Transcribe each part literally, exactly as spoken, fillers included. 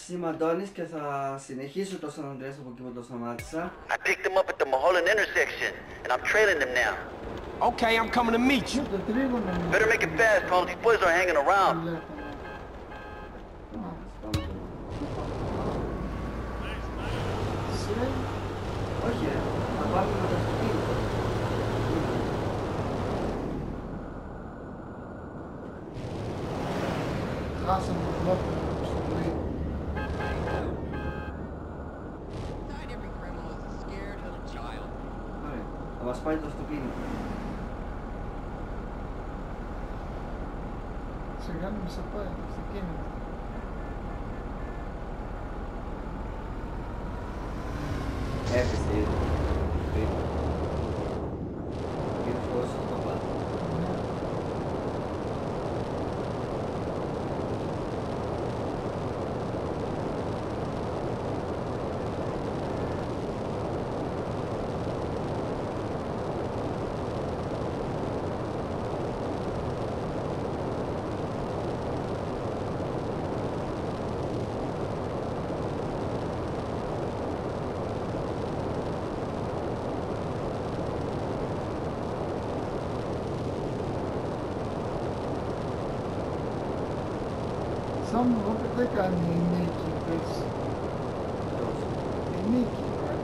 Εντάξει, είμαι Αντώνης και θα συνεχίσω το San Andreas από εκεί που το σταμάτησα. I picked them up at the Mulholland intersection and I'm trailing them now. Okay, I'm coming to meet you. Better make it fast, Paul. These boys are hanging around. Όχι ρε, θα πάμε με το αυτοκίνητο. Χάσαμε το λόγο στο πλοίο. Ωραία, θα μας πάει το αυτοκίνητο. Σιγά μην σε πάει το αυτοκίνητο. Έπεσε ήδη. Πριν. Είναι φως το πάτε. Σαν μου είπε δεν κάνει η Νίκη, πες. Η Νίκη.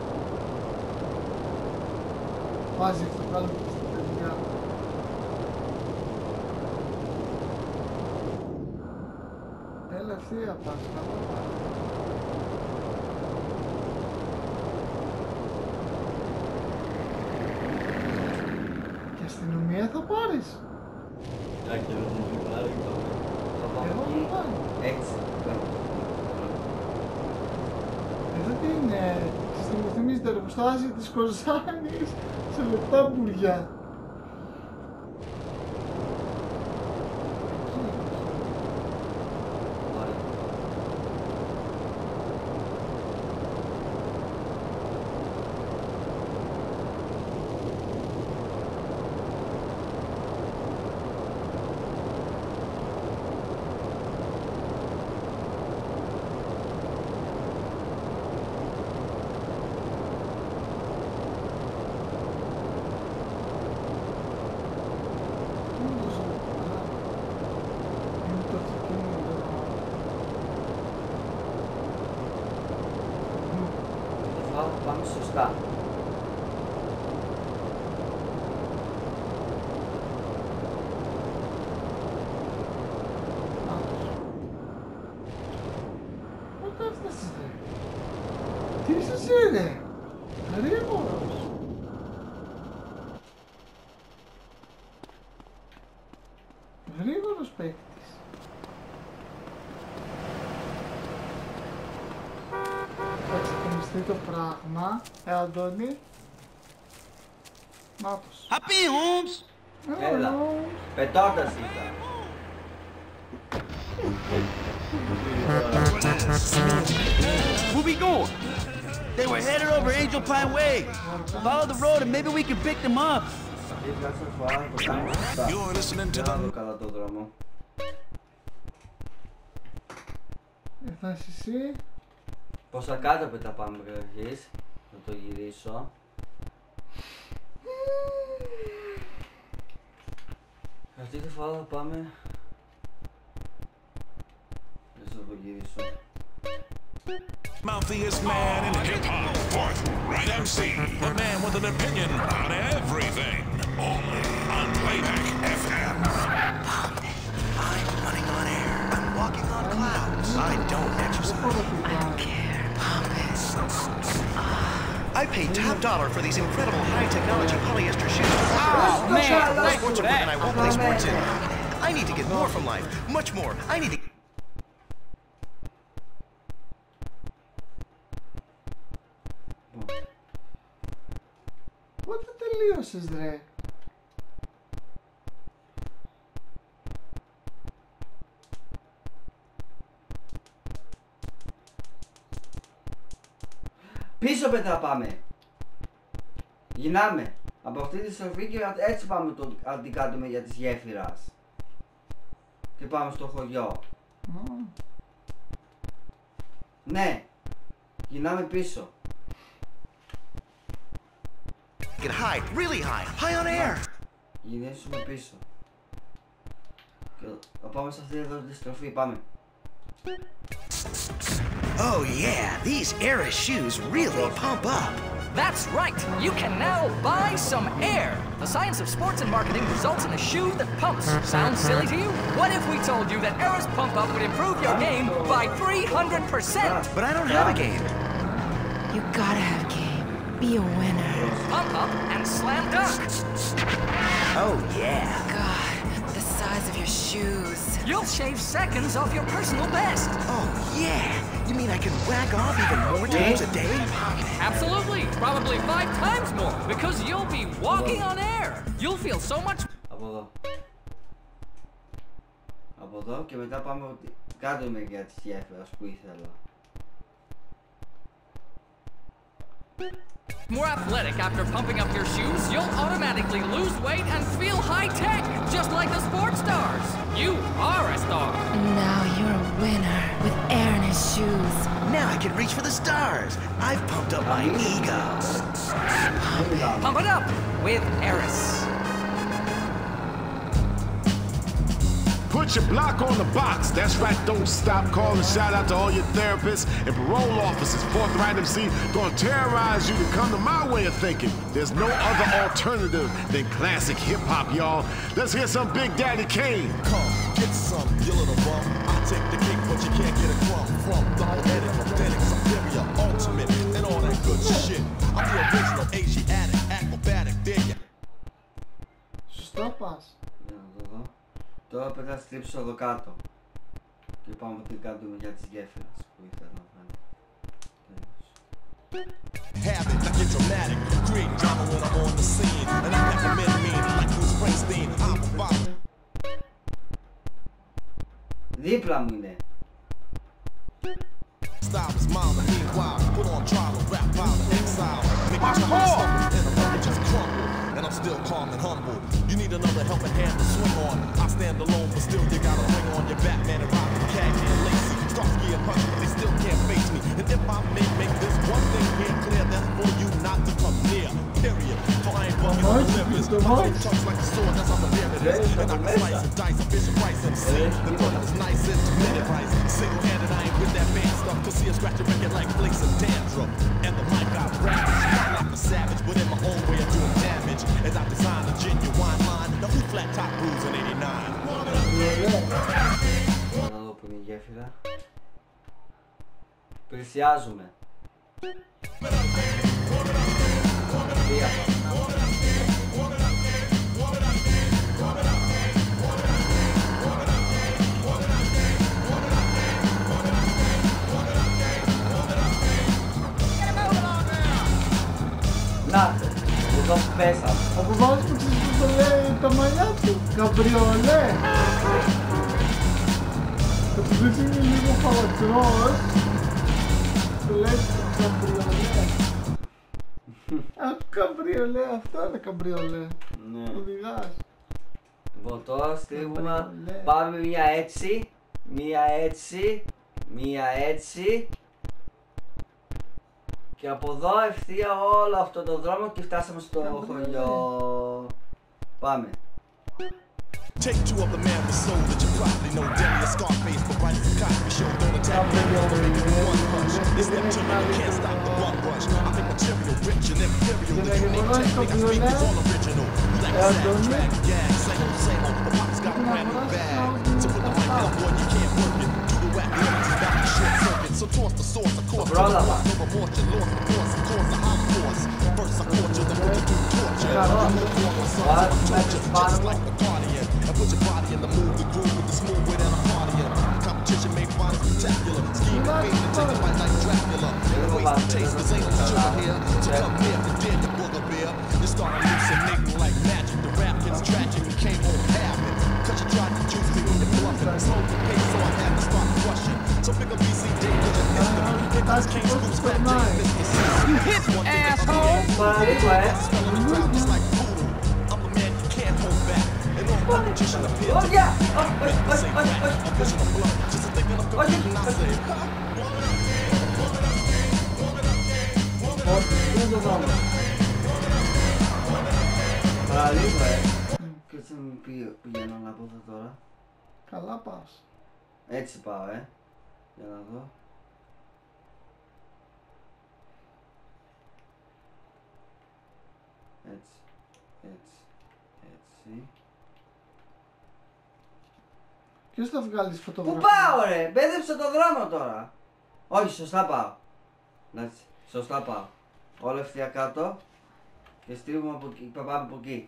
Βάζει αυτό κάτω στα παιδιά. Έλα ευθεία πας, καλά πας. Και αστυνομία θα πάρεις. Εντάξει, δεν μου πάρει. Εγώ δεν πάρει. Έτσι. Εδώ τι είναι, μου θυμίζει το εργοστάσιο της Κοζάνης σε λεπτά μπουριά. Πάμε σωστά. Πότε έφτασες ρε. Τι είσαι εσύ ρε. Γρήγορος. Γρήγορος παίκτης. Θα ξεκινηστεί το πράγμα. Ε, Αντώνη. Νάτος. Happy Holmes! Έλα. Πετώντας ήταν. Where we going? They were headed over Angel Pine Way. Follow the road and maybe we can pick them up. Κάθε φορά το κάνουμε σωστά. You're listening to Δεν θα the δω καλά το δρόμο. Ήρθας εσύ. Πόσα κάτω πέτα πάμε καταρχής. Θα το γυρίσω. Αυτή τη φορά θα πάμε. Δεν θα το γυρίσω. mouthiest man in hip-hop. Fourth, right M C, the man with an opinion on everything. Only on Playback F M. I'm running on air. I'm walking on clouds. I don't exercise. I don't care. I pay top dollar for these incredible high-technology polyester shoes. Oh, man, More thanks for sports equipment I that. won't play sports in. I need to get more from life. Much more. I need to... Πότε τελείωσες ρε. Πίσω πέτρα πάμε. Γυρνάμε. Από αυτή τη στροφή και έτσι πάμε το αντικάτουμε για της γέφυρας. Και πάμε στο χωριό. Mm. Ναι. Γυρνάμε πίσω. Get high, really high, high on air. Γυρίσουμε πίσω. Και θα πάμε σε αυτή εδώ τη στροφή, πάμε. Oh yeah, these Era shoes really pump up. That's right! You can now buy some air! The science of sports and marketing results in a shoe that pumps. Sounds silly to you? What if we told you that Era's Pump Up would improve your game by three hundred percent? But I don't have a game. You gotta have a game. Be a winner. Pump Up and Slam Dunk! Oh yeah. God, the size of your shoes. You'll shave seconds off your personal best! Oh yeah. You mean I can whack off even more times a day? Absolutely! Probably five times more, because you'll be walking on air! You'll feel so much... Από εδώ. Από εδώ και μετά πάμε ότι κάτω είμαι για τις γέφυρας που ήθελα. more athletic after pumping up your shoes, you'll automatically lose weight and feel high-tech, just like the sports stars. You are a star. Now you're a winner with air in his shoes. Now I can reach for the stars. I've pumped up my ego. Pump it up with Eris. Put your block on the box. That's right, don't stop. Calling shout out to all your therapists and parole officers. Forthright M C gonna terrorize you to come to my way of thinking. There's no other alternative than classic hip hop, y'all. Let's hear some Big Daddy Kane. Come, get some, you little bum. I'll take the cake, but you can't get a crumb from the poetic, authentic, superior, ultimate, and all that good shit. I'm the original Asiatic, acrobatic, there you. Σωστά πας. Τώρα πρέπει να στρίψω εδώ κάτω. Και πάμε ότι κάτω για τις γέφυρες που ήθελα να βγάλω. Have it, like it's dramatic. Create drama when I'm on the scene. And I got the men mean, like Bruce Springsteen. I'm a father. Δίπλα μου είναι. Style is mild and meanwhile, put on trial of rap pile of exile. Make me try to stumble and the just crumble. And I'm still calm and humble. You need another helping hand to swing on. I stand alone, but still you got a ring on your Batman and Robin, Khaki and Lacey. Starsky and Hutch, but they still can't face me. And if I may make this one thing here clear, that's for you not to come near. Period. For I ain't bugging on the livers. My thing chunks like a sword, that's how severe it is. And I can slice and dice a Bishop Rice M C. The brother is nice as minute rice. Single-handed, I ain't with that band stuff. To see a scratch a record like flakes and dandruff. And the mic got ravaged. Not like a savage, but in my own way of doing damage. As I design a genuine line, the who flat top rules in eighty-nine. Να δω που είναι η γέφυρα. Πλησιάζουμε. Μία. Να, εδώ πέσαμε. Από βάζεις που ξέρεις που το λέει τα μαλλιά του. Καμπριολέ. Επειδή είναι λίγο φαλατρός, το λέει καμπριολέ. Α, καμπριολέ, αυτό είναι καμπριολέ. Ναι. Οδηγάς. Λοιπόν, τώρα στρίβουμε, πάμε μία έτσι, μία έτσι, μία έτσι. Και από εδώ ευθεία όλο αυτό το δρόμο και φτάσαμε στο χωριό. Πάμε. Take two of the man with soul that you probably know. Danny a Scarface, but right as the Cosby Show. Don't attack me, don't make it one punch. This step to me, you can't stop the bum rush. I think material rich and imperial. The unique technique I speak is all original. You like a sad track, yeah, same old, same old. The pop's got a brand new bag. So put the mic up, boy, you can't work it. Do the whack lyrics about the short circuit. So toss the source, of course, to the force of abortion. Lost the course, of course, the Holocaust. First I torture, then put you through torture. I'm looking for my sons, I'm tortured, just like the Guardian. And put your body in the move, the groove with the smooth way that I'm partying. Competition may find spectacular. Scheme and fame to take a bite like Dracula. And waste the taste, cause ain't no sugar here. So come here, the dead, the booger beer. You start hallucinating like magic. The rap gets tragic, you came home half it. Cause you tried to juice me when you're bluffing. Slow the pace, so I had to start crushing. So pick up B C J, cause you're missing me. Here comes King Scoops, Fat J, Mister C. You hit me, asshole! Spelling the crowd just like voodoo. I'm the man you can't hold back. Competition appears to yeah. Make the same rap, a vision of blood. Just a thinking of competing, I say, στον δρόμο. Παραλίγο, ε. Και έτσι μην πηγαίνω να πω αυτό τώρα. Καλά πας. Έτσι πάω, ε. Για να δω. Έτσι, έτσι, έτσι. Ποιος θα βγάλει τις Πού φωτογραφίες? πάω ρε, μπέδεψα το δρόμο τώρα. Όχι, σωστά πάω. Εντάξει, σωστά πάω. Όλα ευθεία κάτω. Και στρίβουμε από εκεί, πάμε από εκεί.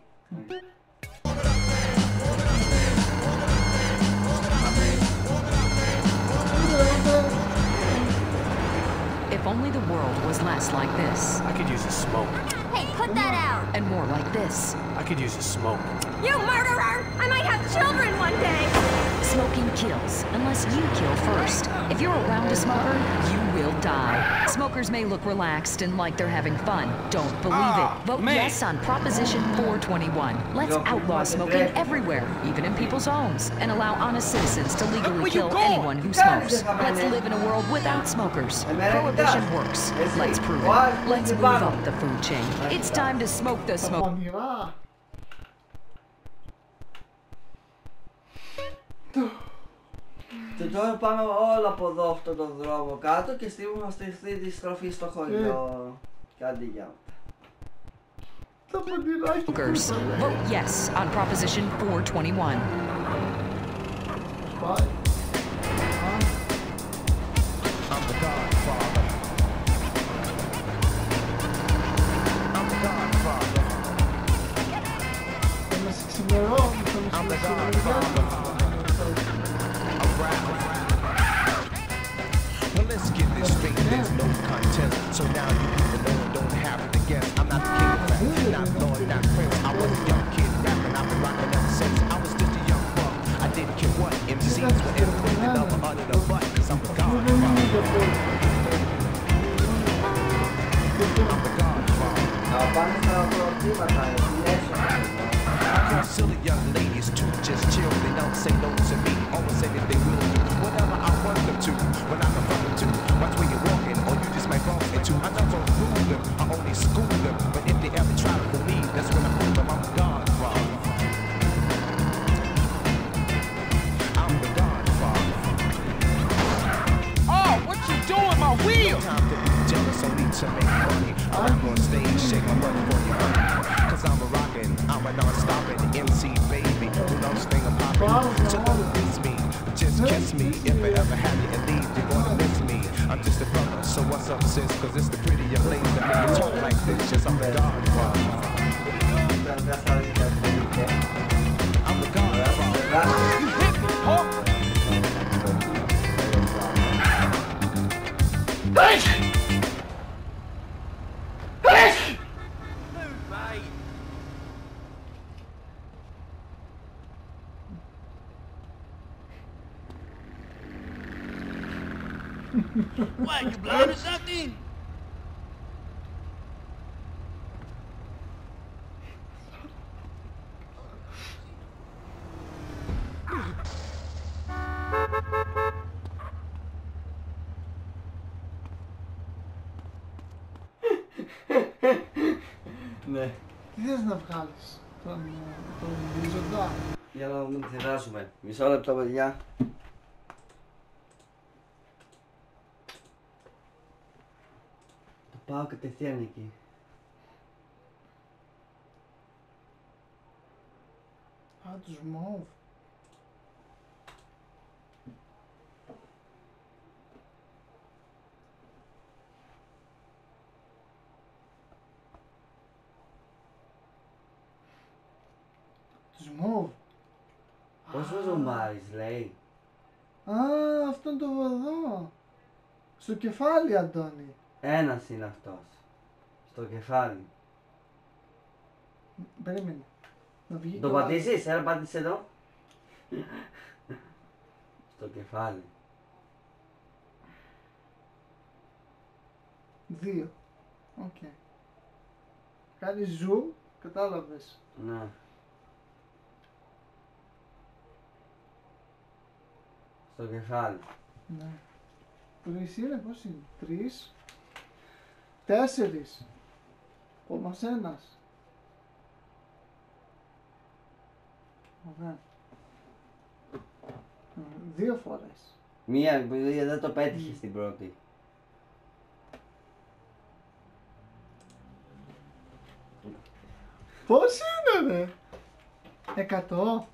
If only the world was less like this. I could use a smoke. Hey, put that out! And more like this. I could use a smoke. You murderer! I might have children one day! Smoking kills, unless you kill first. If you're around a smoker, you will die. Smokers may look relaxed and like they're having fun. Don't believe it. Vote man. yes on Proposition four twenty-one. Let's outlaw smoking everywhere, even in people's homes, and allow honest citizens to legally Where you kill going? anyone who smokes. Let's live in a world without smokers. Prohibition works. Let's prove it. Let's move up the food chain. It's time to smoke the Τα smoke. πονηρά. Και τώρα πάμε όλα από εδώ αυτόν τον δρόμο κάτω και στρίβουμε στη τη στροφή στο χωριό. Και άντε για. Τα πονηρά. Smokers. Vote yes on Proposition four twenty-one. Πάει. I'm the Godfather. I'm the Godfather. Θα με ξημερώ. I'm the Godfather. Well, let's get this straight. There's no contest. So now you people know and don't have to guess. I'm not the king of rap, not Lord, not Prince. I was a young kid rapping. I've been rocking ever since I was just a young buck. I didn't care what M Cs were ever put the number under the butt. Cause I'm the Godfather. I'm the Godfather. Να πάμε στα προτήματα, Those silly young ladies too just chill. They don't say no to me. Always say that they will do whatever I want them to. When I confront them to, watch where you're walking, or you just might bump into. I never rule them, I only school them. But if they ever try to fool me, that's when I prove them I'm the Godfather. I'm the Godfather. Oh, what you doing, my wheel? No time to be jealous, only to make money. I rap on stage, shake my money for you, honey. Cause I'm a rockin', I'm a non-stoppin' M C baby. Who knows finger poppin'? So don't diss me, just kiss me. If I ever have you and leave, you're gonna miss me. I'm just a brother, so what's up, sis? Cause it's the pretty young lady that make you talk like this. Yes, I'm the Godfather. I'm the Godfather. You hit me, punk! What, you blind or something? Ναι. Τι θες να βγάλεις τον, τον Ριζοντά? Για να μην ξεχάσουμε. Μισό λεπτό, παιδιά. Το πάω κατευθείαν εκεί. Α, τους μόβ. Τους μόβ. Πώς το ζουμάρεις, λέει. Α, αυτόν το εδώ. Στο κεφάλι, Αντώνη. Ένας είναι αυτός. Στο κεφάλι. Περίμενε. Να βγει Το και ο άλλος. πατήσεις, έλα πάτησε εδώ. Στο κεφάλι. Δύο. Οκ. Okay. Κάνει zoom, κατάλαβες. Ναι. Στο κεφάλι. Ναι. Τρεις είναι, πώς είναι. Τρεις. Τέσσερις. Όμως ένας. Ωραία. Δύο φορές. Μία που δεν το πέτυχε στην πρώτη. Πώς είναι ρε? Εκατό.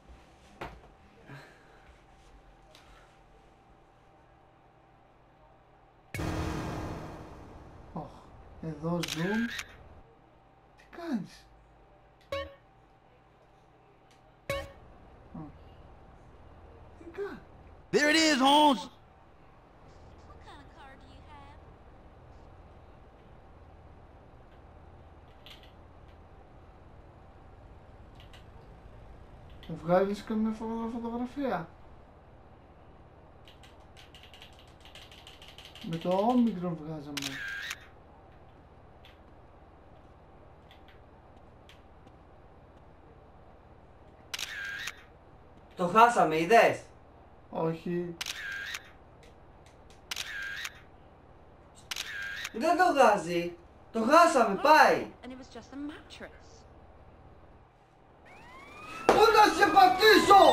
Οχ, εδώ zoom. Τι κάνεις? Τι κάνεις? There it is, Holmes. Μου βγάλεις καμιά φω- φωτογραφία? Με το όμικρον βγάζαμε. Το χάσαμε, είδες? Όχι. Δεν το βγάζει. Το χάσαμε, πάει. And it was just a mattress. Πού να σε πατήσω!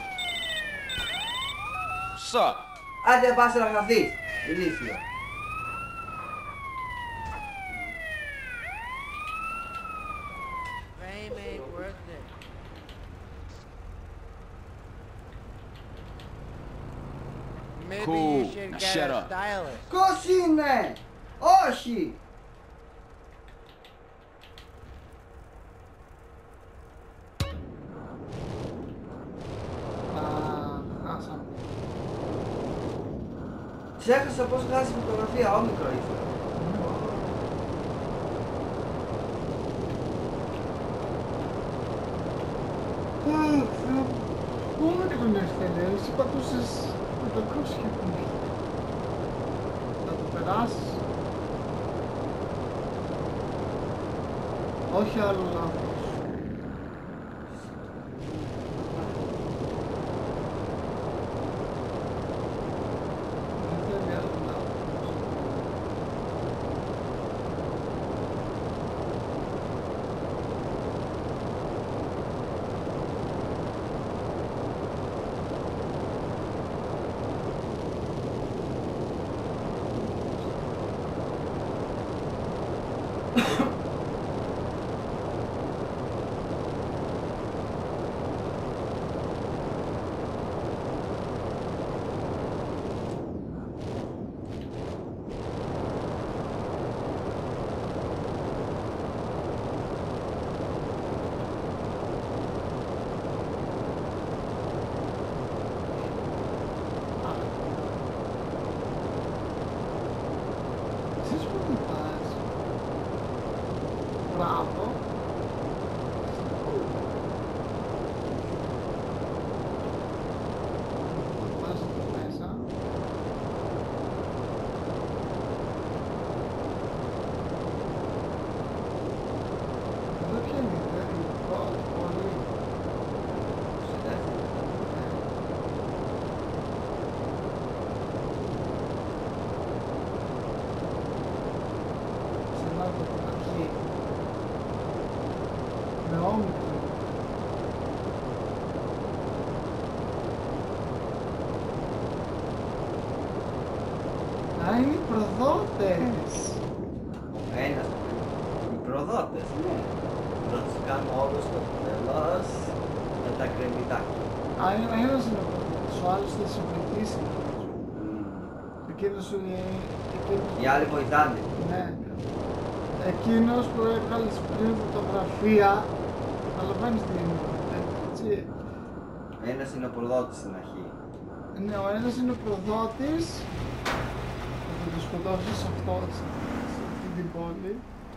What's up? Άντε πας να χαθείς. Ηλίθιο. Fame ain't worth it. Maybe Cool. you should Now get shut a up. stylist. Πώς είναι! Όχι! Α, χάσαμε. Ξέχασα πώς χάσει φωτογραφία, όμικρο ήθελα. Όμικρον έφτανε, εσύ πατούσες πεντακόσια. Θα το περάσεις. Όχι άλλο λάθος. Δεν θέλει άλλο λάθος. Ξέρεις πού μην πας? Μπράβο. Θα πας εκεί μέσα. Εδώ ποια είναι η δεύτερη πόλη? Ξανά από την αρχή. Με όμικρον. Α, είναι οι προδότες. Ένας. Οι προδότες, ναι. Θα τους κάνουμε όλους στο τέλος με τα κρεμμυδάκια. Α, ένα- ένας είναι ο προδότης, ο άλλος θα σε βοηθήσει. Εκείνος είναι... εκείνος- Οι άλλοι βοηθάνε. Ναι. Εκείνος που έβγαλες πριν φωτογραφία, καταλαβαίνεις τι είναι, έτσι. Ένας είναι ο προδότης στην αρχή. Ναι, ο ένας είναι ο προδότης, θα το σκοτώσεις αυτό, σε σε αυτή την πόλη.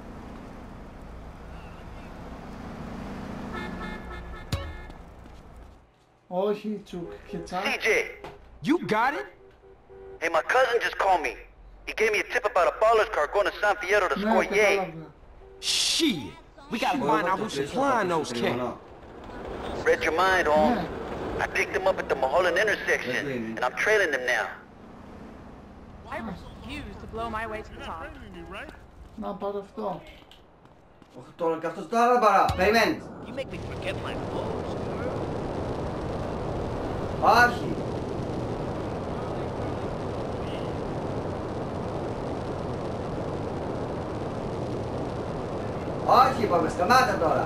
Όχι, Τσουκ και Τσακ. C J, You got it? hey, my cousin just called me. He gave me a tip about a baller's car going to San Fierro to Ναι, score yay. κατάλαβα. Shit. We gotta find out who's supplying those cats. Read your mind, Holmes. Ναι. I picked them up at the Mulholland intersection, and I'm trailing them now. I refuse to blow my way to the top. Να πάρω αυτό. Όχι τώρα και αυτός τώρα παρά. Περιμένεις. You make me forget my clothes, girl. Όχι. Όχι είπαμε, σταμάτα τώρα.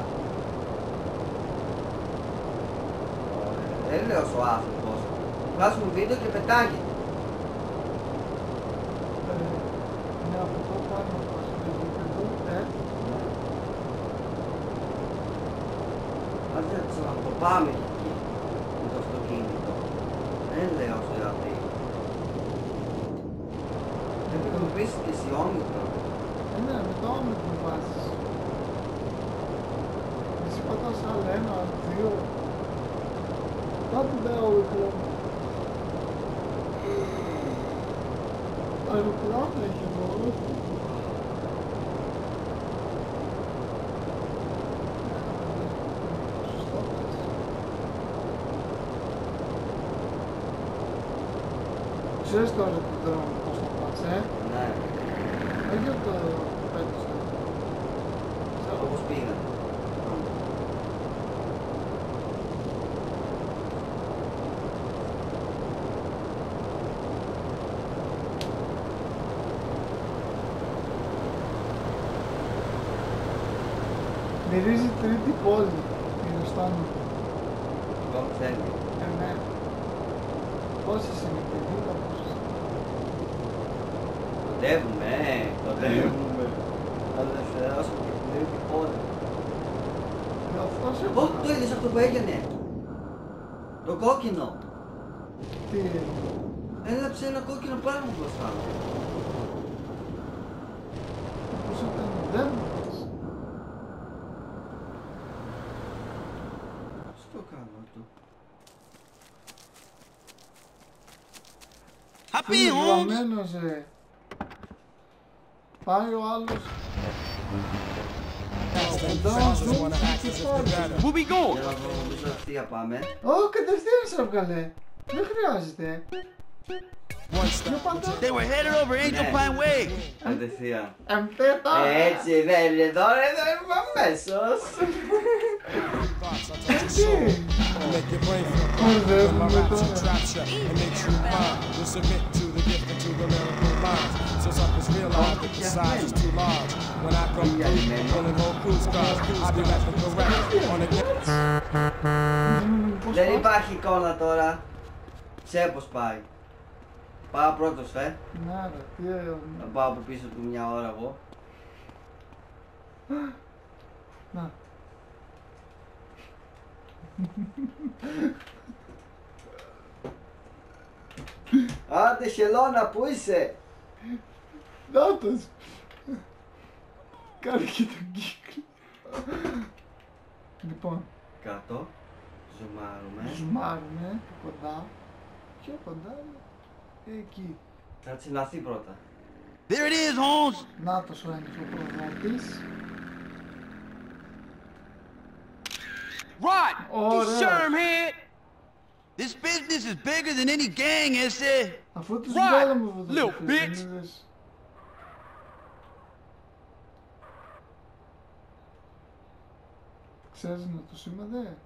Δεν λέω ο άνθρωπος. Βγάζουμε βίντεο και πετάγει. Ναι, από εδώ πάνω πας, ε. Άντε να το πάμε εκεί με το αυτοκίνητο. Δεν λέω στο γιατί. Δεν πρέπει να πεις και εσύ όμικρο. Ε, ναι, με το όμικρο βάζεις. Εσύ πατάς άλλο ένα, άλλο δύο. Κάτι δεν όμικρο. Αεροπλάνο έχει εδώ. Ξέρεις τώρα το δρόμο πώς θα πας, ε? Ναι. Όχι για το πέτυχα. Ξέρω πώς πήγα. Μυρίζει τρίτη πόλη, είναι αισθάνομαι. Το ξέρει. Ε, ναι. Πόσες είναι, πενήντα, πόσες είναι. Κοντεύουμε, ε, κοντεύουμε. Αλλά δεν φεράσω και την τρίτη πόλη. Αυτό σε Ω, το είδες αυτό που έγινε. Το κόκκινο. Τι είναι. Έλαψε ένα κόκκινο πράγμα μπροστά μου. Πώς ήταν, δεν μου πας. Πώς το κάνω αυτό. Είναι βλαμμένος, ε. Πάει ο άλλος. Where we going? Για πάμε. Ω, κατευθείαν σε έβγαλε. Δεν χρειάζεται. They were headed over Angel Pine Way. Κατευθείαν. Εμπέτα. Έτσι δεν είναι τώρα, εδώ είμαι αμέσως. Έτσι. Make your brain feel calm. When my raps you trap shut and makes you mine. You submit to the gift and to the lyrical lines. So suckers realize that the size is too large. When I come through, pulling whole cruise cars, I be rapping correct on the Δεν υπάρχει εικόνα τώρα. Ξέρε πως πάει. Πάω πρώτος, ε. Να ρε, τι ωραίο. Θα πάω από πίσω του μια ώρα εγώ. Να. Άντε χελώνα, πού είσαι? Νάτος. Κάνε και τον κύκλο. Λοιπόν. Κάτω. Ζουμάρουμε. Ζουμάρουμε κοντά. Πιο κοντά. Εκεί. Κάτσε να έρθει πρώτα. There it is, Holmes. Νάτος ο ένας ο προδότης. Rod, Oh, you yeah. sherm head. This business is bigger than any gang, is it? Αφού τους Right, βγάλαμε από little εδώ. bitch. Ξέρεις να το σήμαδε.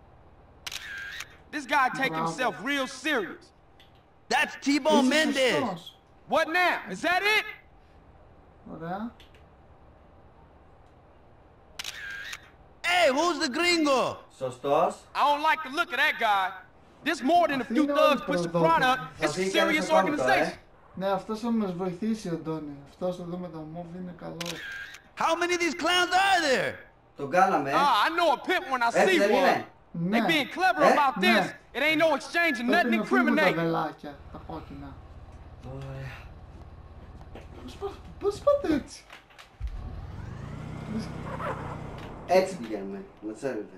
This guy take Bravo. himself real serious. That's T-Bone Είσαι Mendez. σωστός. What now? Is that it? Ωραία. Hey, who's the gringo? Σωστός. I don't like the look of that guy. This more than a few Αθήνα thugs ή push the προδότη? product. It's a serious organization. Ναι, αυτός θα μας βοηθήσει, Αντώνη. Αυτός εδώ με τα μόβ είναι καλό. How many of these clowns are there? Τον κάναμε. Ah, I know a pimp when I Έτσι see δεν one. είναι? They Ναι. being clever Eh? about this. Ναι. It ain't no exchange of Πρέπει nothing να φύγουν τα incriminating. βελάκια, τα κόκκινα. Ωραία. Πώς πα- Πώς πάτε έτσι. Έτσι πηγαίνουμε, να ξέρετε.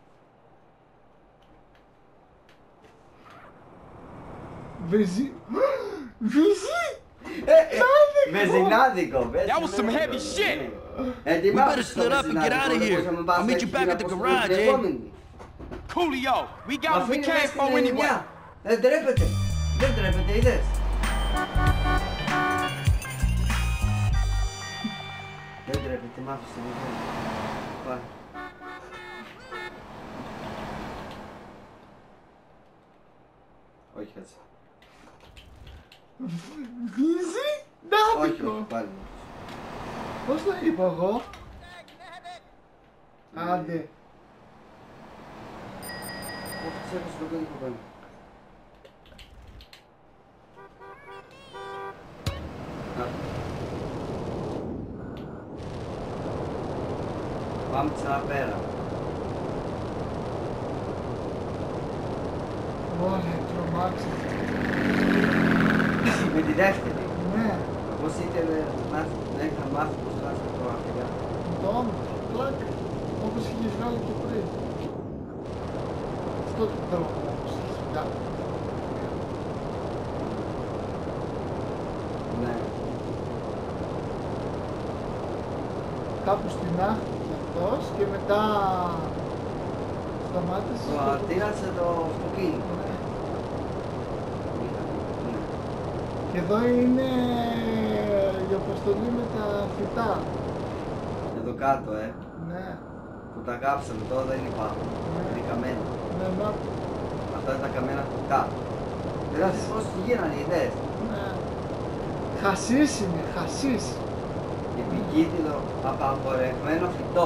Βεζί. Βεζί. Βεζινάδικο. That was some heavy shit. We better split up and get out of here. I'll meet you back at the garage, eh? Coolio, we got what we came for anyway. Δεν τρέπεται. Δεν τρέπεται, είδες. Δεν τρέπεται. τη μάθω στην ιδέα. Πάει. Όχι έτσι. Βγίζει! Όχι, Ντάπικο! όχι, πάλι. Πώς το είπα εγώ? Άντε. Όχι, ξέχασα το κώδικο πάνω. Πάμε ξαναπέρα. Ωραία, τρομάξε. Με τη δεύτερη. Ναι. Πώς ήθελε να έχει να μάθει πώς χάσει το αρχικά. Το όνομα, πλάκα. Όπως είχες βγάλει και πριν. Αυτό το τρόπο όπως είχες βγάλει. Ναι. Κάπου στην άχτη κι αυτός και μετά σταμάτησε. Το ατήρασε το αυτοκίνητο. Ναι. Ναι. Και εδώ είναι η αποστολή με τα φυτά. Εδώ κάτω, ε. Ναι. Που τα κάψαμε τώρα δεν υπάρχουν. Είναι καμένα. Ναι, να. Αυτά είναι τα καμένα του κάτω. Δηλαδή πώς τι γίνανε οι ιδέες. Ναι. Χασίς είναι, χασίς. Επικίνδυνο απαγορευμένο φυτό.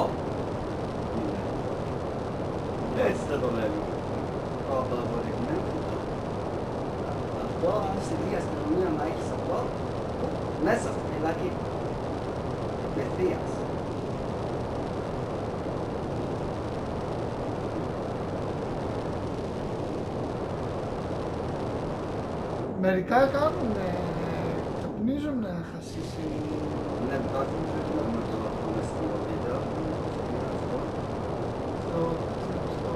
Έτσι θα το λέμε. Το απαγορευμένο φυτό. Αυτό, αν στην ίδια αστυνομία να έχεις αυτό, μέσα στο φυλάκι. Απευθείας. Μερικά κάνουνε, καπνίζουνε χασίς. Ναι, τώρα δεν πρέπει να το δούμε στο βίντεο. Στο... στο...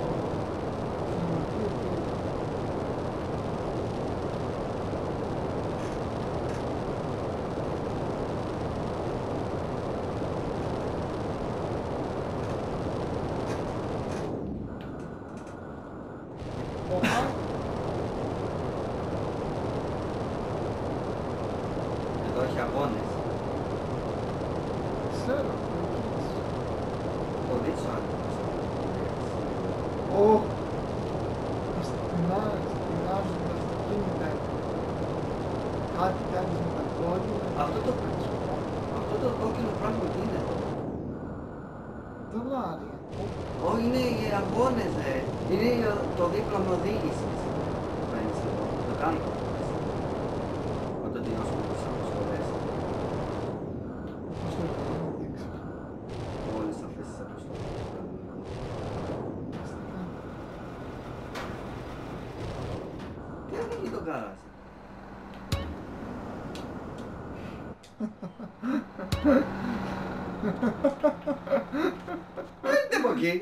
Εδώ έχει αγώνες. Ξέρω. Πολύ σου άγγελος. Ω! Αστυνάζουν τα αυτοκίνητα. Κάτι κάνεις με τα κόκκινα. Αυτό το, αυτό το κόκκινο πράγμα τι είναι εδώ. Δολάρια. Όχι, είναι οι αγώνες, ρε. Είναι το δίπλωμα οδήγησης. Παίρνεις εδώ. Το κάνω. Όταν τελειώσουμε τις αποστολές. Πώς το κάνω, δεν ξέρω. Όλες αυτές τις αποστολές. Τι ανοίγει το γκάραζ. Πέντε από εκεί.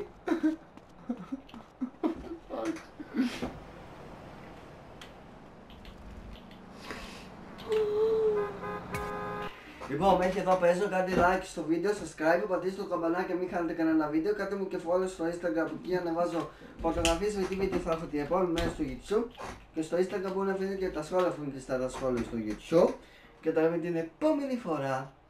Λοιπόν, μέχρι εδώ παίζω, κάντε like στο βίντεο, subscribe, πατήστε το καμπανάκι μην χάνετε κανένα βίντεο, κάντε μου και follow στο Instagram που εκεί ανεβάζω φωτογραφίες με τι βίντεο θα έχω την επόμενη μέρα στο YouTube και στο Instagram μπορούν να βρείτε και τα σχόλια που είναι και στα σχόλια στο YouTube και τα λέμε την επόμενη φορά.